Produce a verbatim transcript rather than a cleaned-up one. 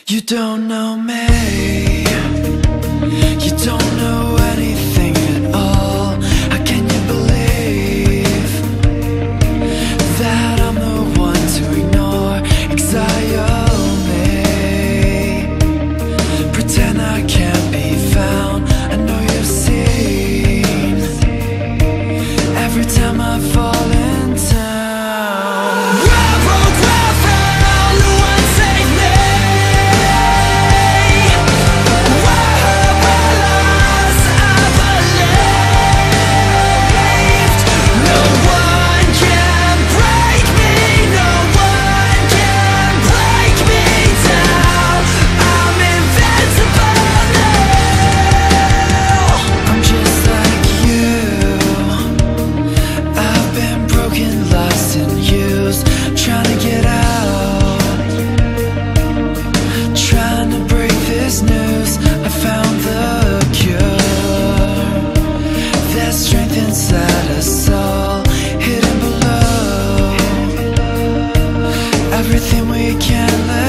You don't know me, you don't know anything at all. How can you believe that I'm the one to ignore? Exile me, pretend I can't be found. I know you've seen every time I fall in town. I broke, I fell, no one saved me. Inside us all, hidden below everything we can't let